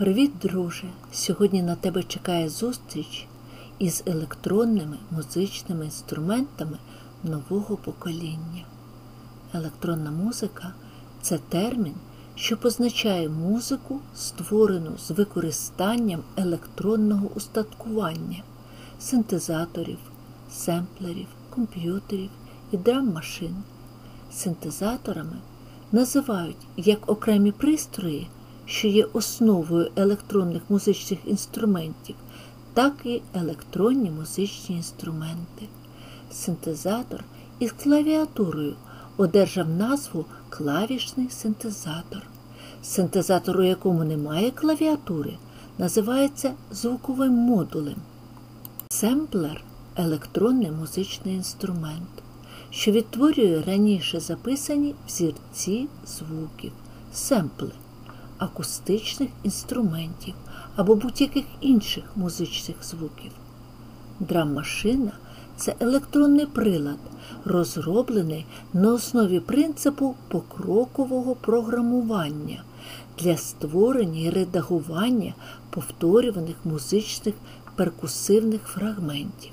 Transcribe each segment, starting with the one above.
Привіт, друже! Сьогодні на тебе чекає зустріч із електронними музичними інструментами нового покоління. Електронна музика – це термін, що позначає музику, створену з використанням електронного устаткування, синтезаторів, семплерів, комп'ютерів і драм-машин. Синтезаторами називають як окремі пристрої, що є основою електронних музичних інструментів, так і електронні музичні інструменти. Синтезатор із клавіатурою одержав назву клавішний синтезатор. Синтезатор, у якому немає клавіатури, називається звуковим модулем. Семплер – електронний музичний інструмент, що відтворює раніше записані взірці звуків, семпли, акустичних інструментів або будь-яких інших музичних звуків. Драм-машина – це електронний прилад, розроблений на основі принципу покрокового програмування для створення і редагування повторюваних музичних перкусивних фрагментів.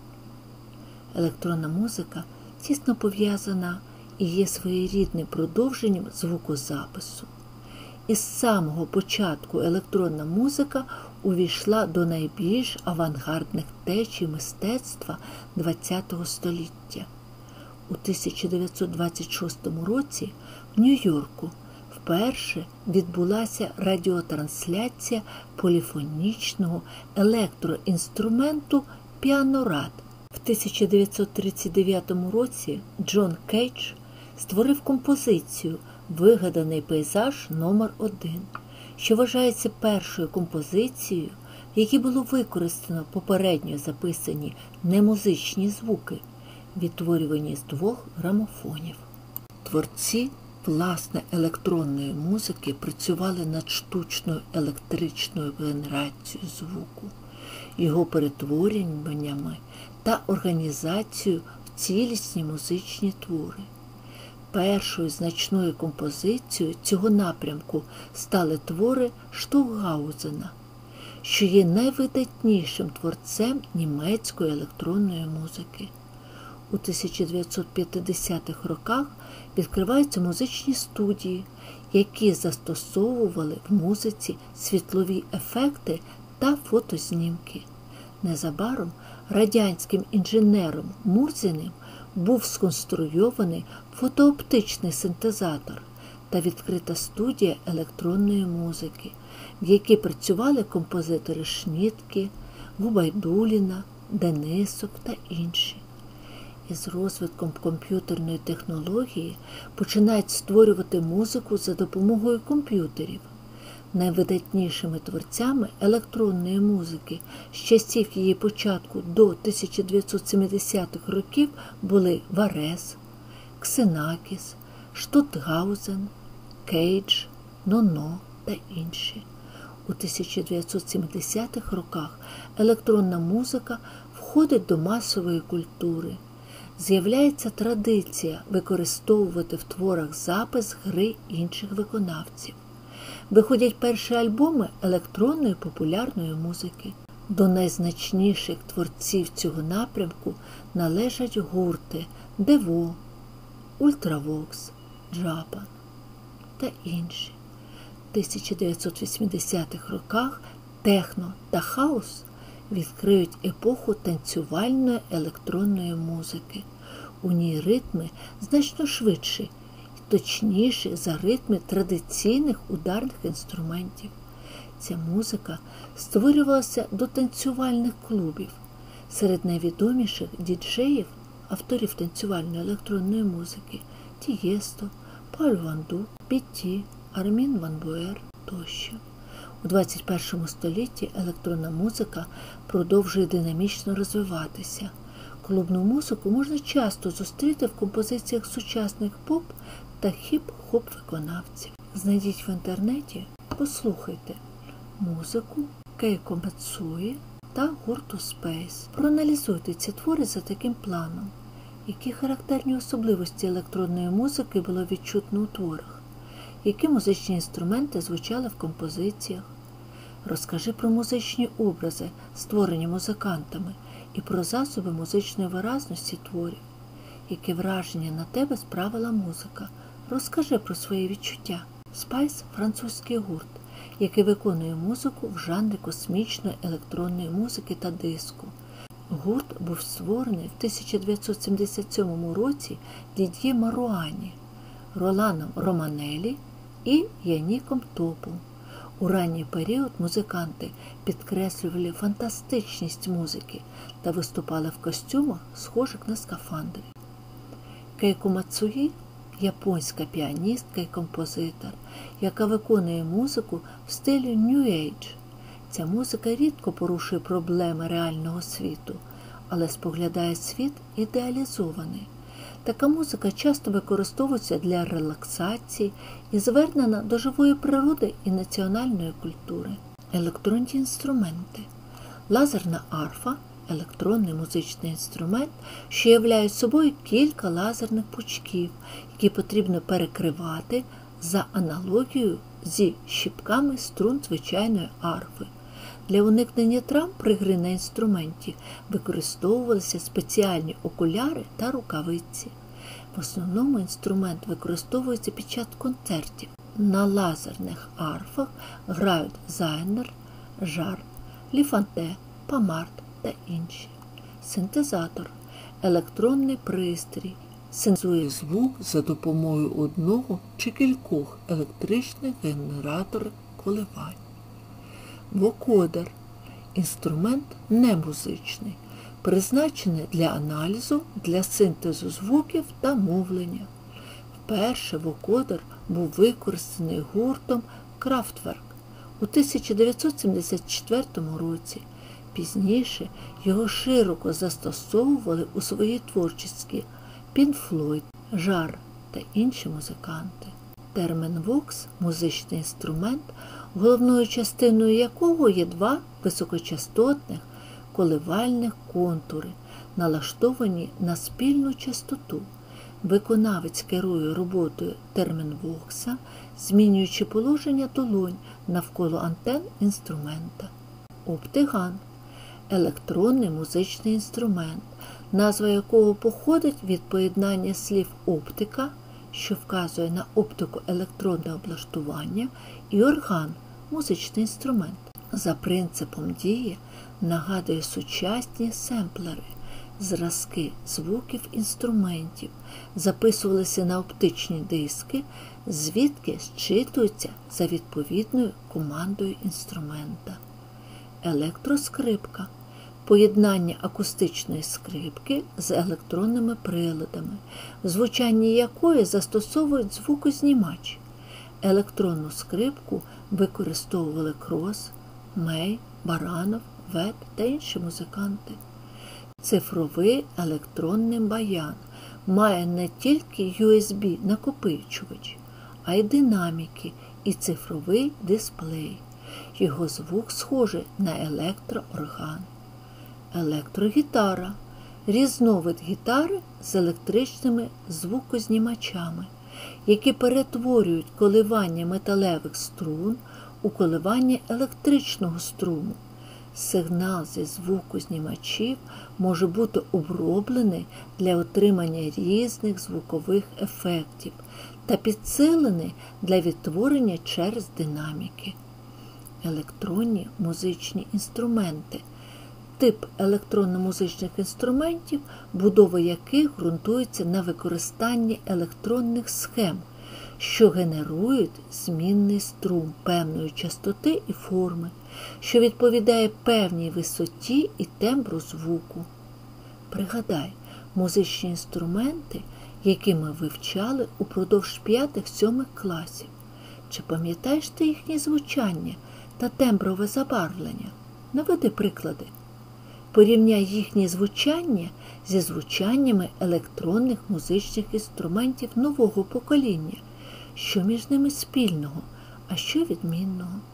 Електронна музика тісно пов'язана і є своєрідним продовженням звукозапису. Із самого початку електронна музика увійшла до найбільш авангардних течій мистецтва ХХ століття. У 1926 році в Нью-Йорку вперше відбулася радіотрансляція поліфонічного електроінструменту піанорад. В 1939 році Джон Кейдж створив композицію «Вигаданий пейзаж номер 1», що вважається першою композицією, в якій було використано попередньо записані немузичні звуки, відтворювані з 2 грамофонів. Творці власне електронної музики працювали над штучною електричною генерацією звуку, його перетвореннями та організацією в цілісні музичні твори. Першою значною композицією цього напрямку стали твори Штокгаузена, що є найвидатнішим творцем німецької електронної музики. У 1950-х роках відкриваються музичні студії, які застосовували в музиці світлові ефекти та фотознімки. Незабаром радянським інженером Мурзіним був сконструйований фотооптичний синтезатор та відкрита студія електронної музики, в якій працювали композитори Шнітке, Губайдуліна, Денисов та інші. Із розвитком комп'ютерної технології починають створювати музику за допомогою комп'ютерів. Найвидатнішими творцями електронної музики з часів її початку до 1970-х років були Варез, Ксенакіс, Штокгаузен, Кейдж, Ноно та інші. У 1970-х роках електронна музика входить до масової культури. З'являється традиція використовувати в творах запис гри інших виконавців. Виходять перші альбоми електронної популярної музики. До найзначніших творців цього напрямку належать гурти Дево, Ультравокс, Джапан та інші. В 1980-х роках техно та хаус відкриють епоху танцювальної електронної музики. У ній ритми значно швидші, точніше за ритми традиційних ударних інструментів. Ця музика створювалася до танцювальних клубів. Серед найвідоміших діджеїв, авторів танцювальної електронної музики – Тієсто, Пауль Ван Дук, Пітті, Армін Ван Буер тощо. У 21 столітті електронна музика продовжує динамічно розвиватися. Клубну музику можна часто зустріти в композиціях сучасних поп та хіп-хоп виконавців. Знайдіть в інтернеті, послухайте музику Кейко Мацуї та гурту Space. Проаналізуйте ці твори за таким планом. Які характерні особливості електронної музики було відчутно у творах? Які музичні інструменти звучали в композиціях? Розкажи про музичні образи, створені музикантами, і про засоби музичної виразності творів. Яке враження на тебе справила музика? Розкажи про свої відчуття. Spice – французький гурт, який виконує музику в жанрі космічної електронної музики та диско. Гурт був створений в 1977 році Дід'є Маруані, Роланом Романелі і Яніком Топом. У ранній період музиканти підкреслювали фантастичність музики та виступали в костюмах, схожих на скафандри. Кейко Мацуї – японська піаністка і композитор, яка виконує музику в стилі New Age. Ця музика рідко порушує проблеми реального світу, але споглядає світ ідеалізований. Така музика часто використовується для релаксації і звернена до живої природи і національної культури. Електронні інструменти. Лазерна арфа – електронний музичний інструмент, що являє собою кілька лазерних пучків, які потрібно перекривати за аналогією зі щіпками струн звичайної арфи. Для уникнення травм при грі на інструменті використовувалися спеціальні окуляри та рукавиці. В основному інструмент використовується під час концертів. На лазерних арфах грають Зайнер, Жар, Ліфанте, Памарт та інші. Синтезатор – електронний пристрій, синтезує звук за допомогою одного чи кількох електричних генераторів коливань. Вокодер – інструмент немузичний, призначений для аналізу, для синтезу звуків та мовлення. Вперше вокодер був використаний гуртом Kraftwerk у 1974 році. Пізніше його широко застосовували у своїй творчості Pink Floyd, Жар та інші музиканти. Термін «вокс» – музичний інструмент, головною частиною якого є два високочастотних коливальних контури, налаштовані на спільну частоту. Виконавець керує роботою термін-вокса, змінюючи положення долонь навколо антен інструмента. Оптиган – електронний музичний інструмент, назва якого походить від поєднання слів «оптика», що вказує на оптику електронне облаштування, і орган – музичний інструмент. За принципом дії нагадує сучасні семплери. Зразки звуків інструментів записувалися на оптичні диски, звідки зчитуються за відповідною командою інструмента. Електроскрипка – поєднання акустичної скрипки з електронними приладами, в звучанні якої застосовують звукознімач. Електронну скрипку використовували Крос, Мей, Баранов, Вет та інші музиканти. Цифровий електронний баян має не тільки USB-накопичувач, а й динаміки і цифровий дисплей. Його звук схожий на електроорган. Електрогітара – різновид гітари з електричними звукознімачами, які перетворюють коливання металевих струн у коливання електричного струму. Сигнал зі звукознімачів може бути оброблений для отримання різних звукових ефектів та підсилений для відтворення через динаміки. Електронні музичні інструменти – тип електронно-музичних інструментів, будова яких ґрунтується на використанні електронних схем, що генерують змінний струм певної частоти і форми, що відповідає певній висоті і тембру звуку. Пригадай музичні інструменти, які ми вивчали упродовж 5-7 класів. Чи пам'ятаєш ти їхнє звучання та темброве забарвлення? Наведи приклади. Порівняй їхнє звучання зі звучаннями електронних музичних інструментів нового покоління. Що між ними спільного, а що відмінного?